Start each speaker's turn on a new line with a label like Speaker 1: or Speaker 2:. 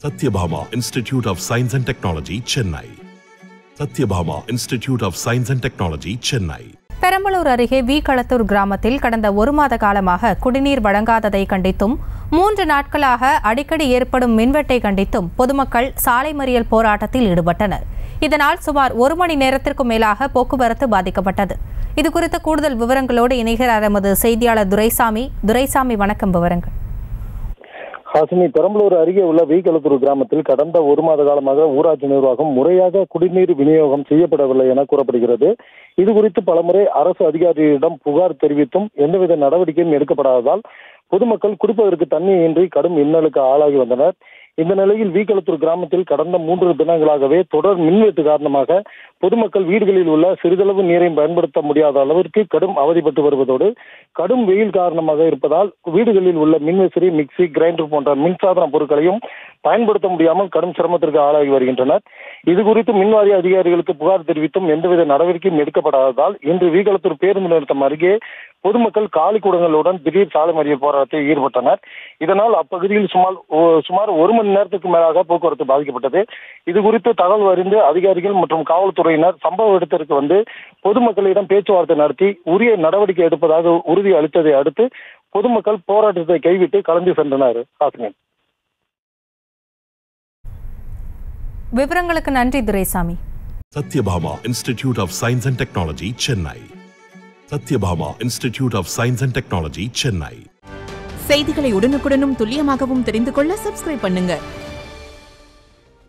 Speaker 1: Satyabhama Institute of Science and Technology, Chennai. Satyabhama Institute of Science and Technology, Chennai.
Speaker 2: Perambalur அருகே வி-களத்தூர் கிராமத்தில் கடந்த ஒரு மாத காலமாக குடிநீர் வழங்காததை கண்டித்தும் 3 நாட்களாக அடிக்கடி ஏற்படும் மின்வெட்டை கண்டித்தும் பொதுமக்கள் சாலை மறியல் போராட்டத்தில் ஈடுபட்டனர். இதனால் சுமார் 1 மணி நேரத்திற்கும் மேலாக போக்குவரத்து பாதிக்கப்பட்டது. இதுகுறித்த கூடுதல் விவரங்களோடு இணைகிறார் எமது செய்தியாளர் துரைசாமி. வணக்கம். விவரங்கள்.
Speaker 3: ஹாசினி, பெரம்பலூர் அருகே உள்ள வி-களத்தூர் கிராமத்தில் கடந்த ஒரு மாத காலமாக ஊராட்சி நிர்வாகம் முறையாக குடிநீர் விநியோகம் செய்யப்படவில்லை என கூறப்படுகிறது. இதுகுறித்து பலமுறை அரசு அதிகாரிகளிடம் புகார் தெரிவித்தும் எந்தவித நடவடிக்கையும் எடுக்கப்படாததால் பொதுமக்கள் குடிப்பதற்கு தண்ணீரின்றி கடும் இன்னலுக்கு ஆளாகி வந்தனர். இந்த நிலையில் வி-களத்தூர் கிராமத்தில் கடந்த 3 தினங்களாகவே தொடர் மின்வெட்டு காரணமாக பொதுமக்கள் வீடுகளில் உள்ள சிறிதளவு நீரை பயன்படுத்த முடியாத அளவிற்கு கடும் அவதிப்பட்டு வருவதோடு கடும் வெயில் காரணமாக இருப்பதால் வீடுகளில் உள்ள மின்விசிறி, மிக்சி, கிரைண்டர் போன்ற மின்சாதன பொருட்களையும் பயன்படுத்த முடியாமல் கடும் சிரமத்திற்கு ஆளாகி வருகின்றனர். இதுகுறித்து மின்வாரிய அதிகாரிகளுக்கு புகார் தெரிவித்தும் எந்தவித நடவடிக்கையும் எடுக்கப்படாததால் இன்று வி-களத்தூர் பேருந்து நிறுத்தம் அருகே பொதுமக்கள் காலி குடங்களுடன் திடீர் சாலை மறியல் போராட்டத்தில் ஈடுபட்டனர். இதனால் அப்பகுதியில் சுமார் 1 மணி நேரத்துக்கு மேலாக போக்குவரத்து பாதிக்கப்பட்டது. இதுகுறித்து தகவல் அறிந்து அதிகாரிகள் மற்றும் காவல்துறையினர் சம்பவ இடத்திற்கு வந்து பொதுமக்களிடம் பேச்சுவார்த்தை நடத்தி உரிய நடவடிக்கை எடுப்பதாக உறுதி அளித்ததை அடுத்து பொதுமக்கள் போராட்டத்தை கைவிட்டு கலந்து சென்றனர்.
Speaker 2: விவரங்களுக்கு நன்றி Duraisamy.
Speaker 1: Satyabhama Institute of Science and Technology, Chennai. Satyabhama Institute of Science and Technology, Chennai.
Speaker 4: செய்திகளை உடனுக்குடனும் துல்லியமாகவும் தெரிந்து கொள்ள சப்ஸ்கிரைப் பண்ணுங்க.